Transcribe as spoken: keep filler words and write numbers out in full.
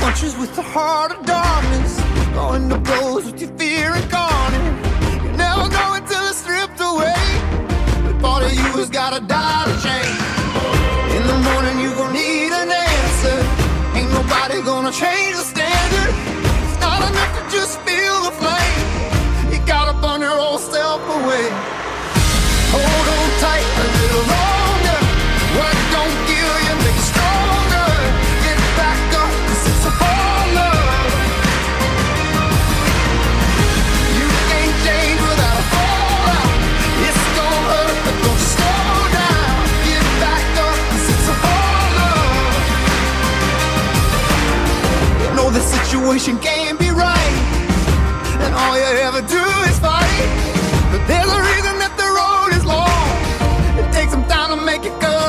punches with the heart of darkness, going to blows with your fear incarnate. You never know until it's stripped away, but part of you has gotta die to change. In the morning you gon' need an answer, ain't nobody gonna change the standard. It's not enough to just feel the flame, you gotta burn your old self away. Hold on tight a little longer, what don't kill you make you stronger. Get back up, 'cause it's a fall love. You can't change without a fallout. It's gonna hurt, but don't slow down. Get back up, 'cause it's a fall love. You know the situation can't be right, and all you ever do is fight. But there's a reason that the road is long. It takes some time to make it go.